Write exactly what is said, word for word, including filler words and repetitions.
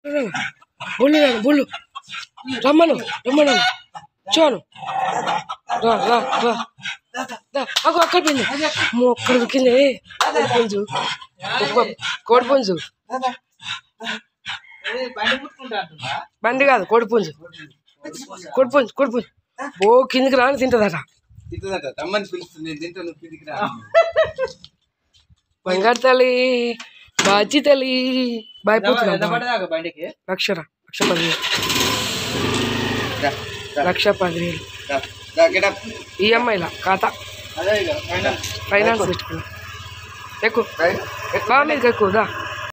బొల్లు బొల్లు రమ్మను రమ్మను చూను రా రా రా అగో అక్కడ పోయింది అక్కడ దొక్కింది పుంజు కోడి పుంజు బండి కాదు కోడి పుంజు కోడి పుంజు కోడి పుంజు ఓ కిందికి రాని తింటదట బంగారు తల్లి బాచి తల్లి బాయిపోతున్నా లక్ష లక్ష పదివేలు లక్ష పదివేలు ఈఎంఐలా ఖాతా ఫైనాన్స్ పెట్టుకున్నా ఎక్కువ బాగా మీకు ఎక్కువ దా